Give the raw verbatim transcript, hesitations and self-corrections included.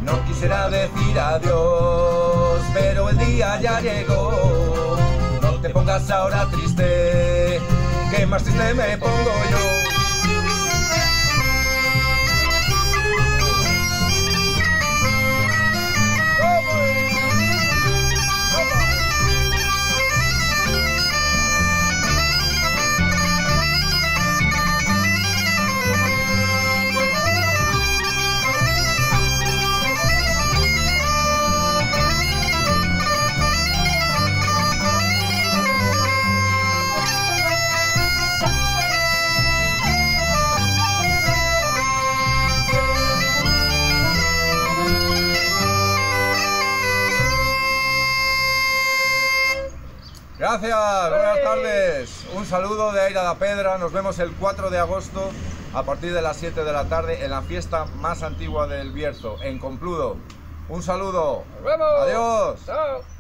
No quisiera decir adiós, pero el día ya llegó. No te pongas ahora triste, que más triste me pongo yo. Gracias, buenas tardes. Un saludo de Aira da Pedra. Nos vemos el cuatro de agosto a partir de las siete de la tarde en la fiesta más antigua del Bierzo, en Compludo. Un saludo. Nos vemos. Adiós. Chao.